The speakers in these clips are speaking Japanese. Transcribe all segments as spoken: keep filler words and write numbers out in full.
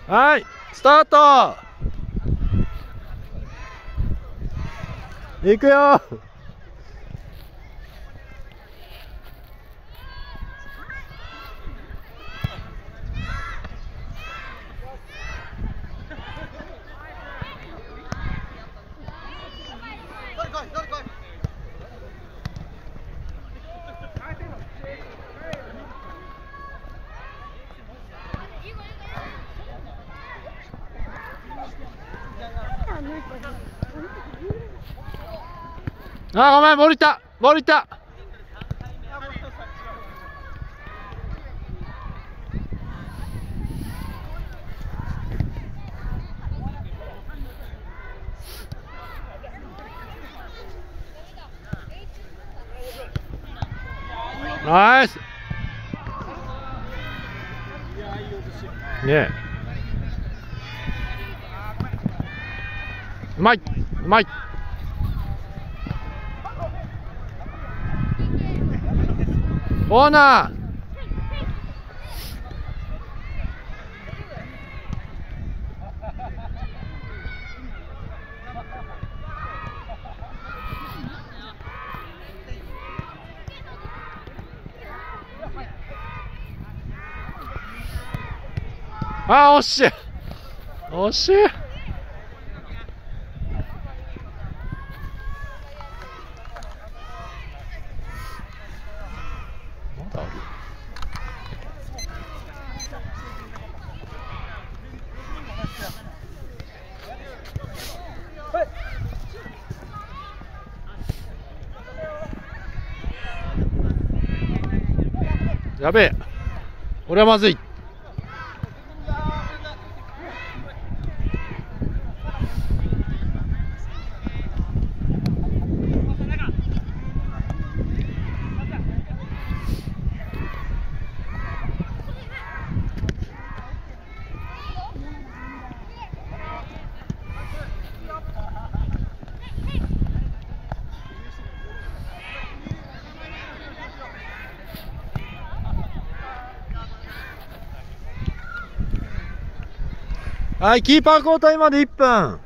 はい、スタート。行くよ。あ、ごめん、ボールいった、ボールいった。ナイス。ねえ。うまい、うまい。オーナー。あー、惜しい、惜しい。まだある。やべえ、俺はまずい。はい、キーパー交代までいっぷん。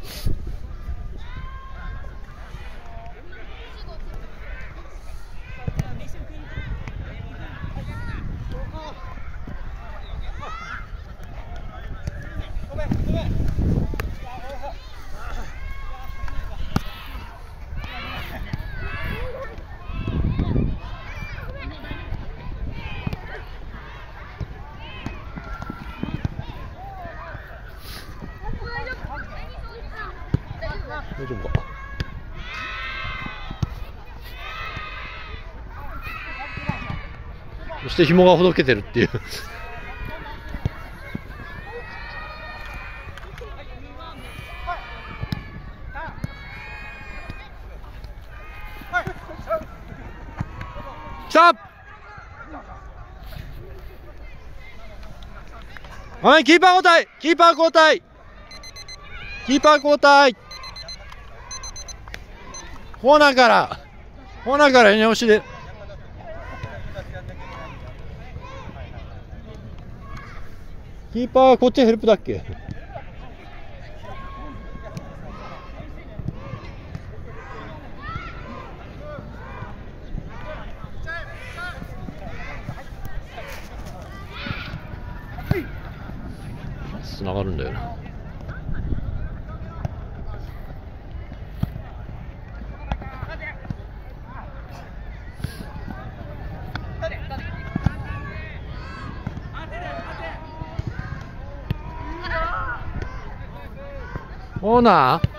大丈夫か。そして紐がほどけてるっていう来た。はい、キーパー交代、キーパー交代、キーパー交代。コーナーから、コーナーからやり直しで。キーパーはこっちヘルプだっけ。つながるんだよな。オーナー。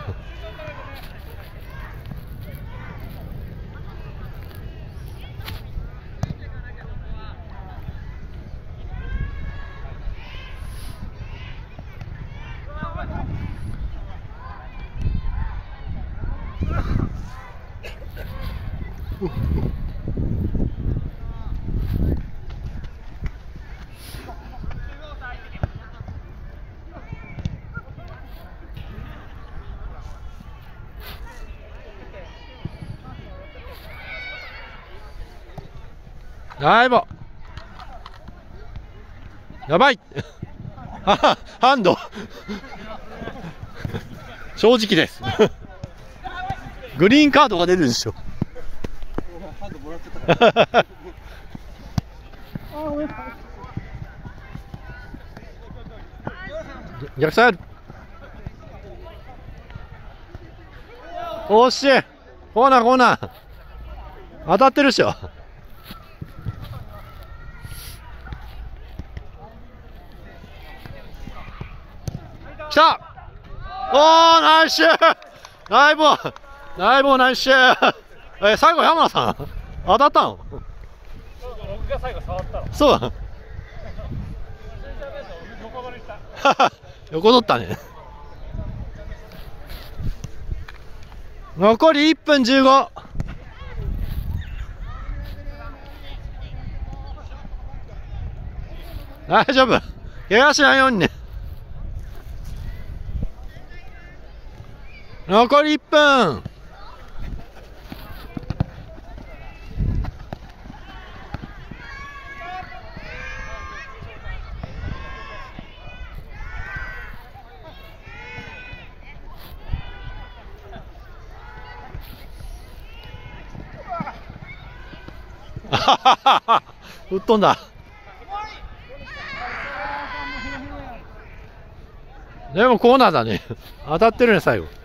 だいぶやばいあ、ハンド正直ですグリーンカードが出るでしょハンドもらっちゃった逆サイド惜しいコーナーコーナー当たってるっしょ来たおーナイスシューナイボーナイボーナイスシューえ最後山名さん当たったの僕が最後触ったのそうだ横取ったね残りいっぷんじゅうご大丈夫怪我しないようにね残りいっぷん吹っ飛んだでもコーナーだね当たってるね最後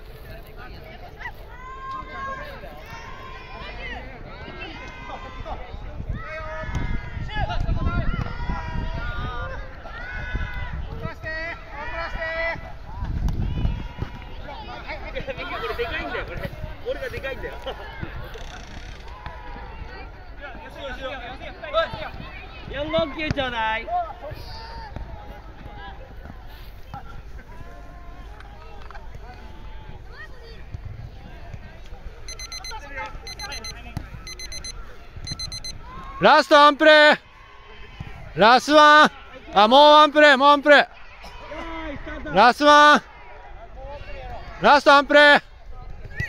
よんごきゅうちょうだい。 ラストワンプレーラストワンあもうワンプレーもうワンプレーラストワンラストワンプレー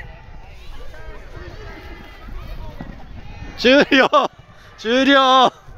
終了終了